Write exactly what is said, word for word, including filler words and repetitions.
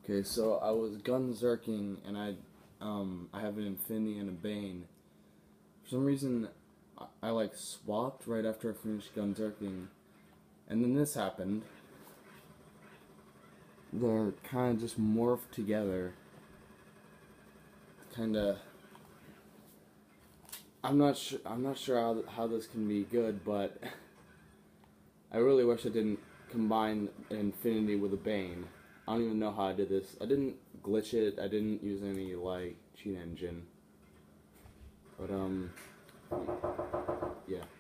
Okay, so I was gun zerking and I um I have an Infinity and a Bane. For some reason I, I like swapped right after I finished gun zerking, and then this happened. They're kind of just morphed together. Kind of. I'm not sure. I'm not sure how how this can be good, but I really wish I didn't combine an Infinity with a Bane. I don't even know how I did this. I didn't glitch it. I didn't use any like cheat engine. But um, yeah.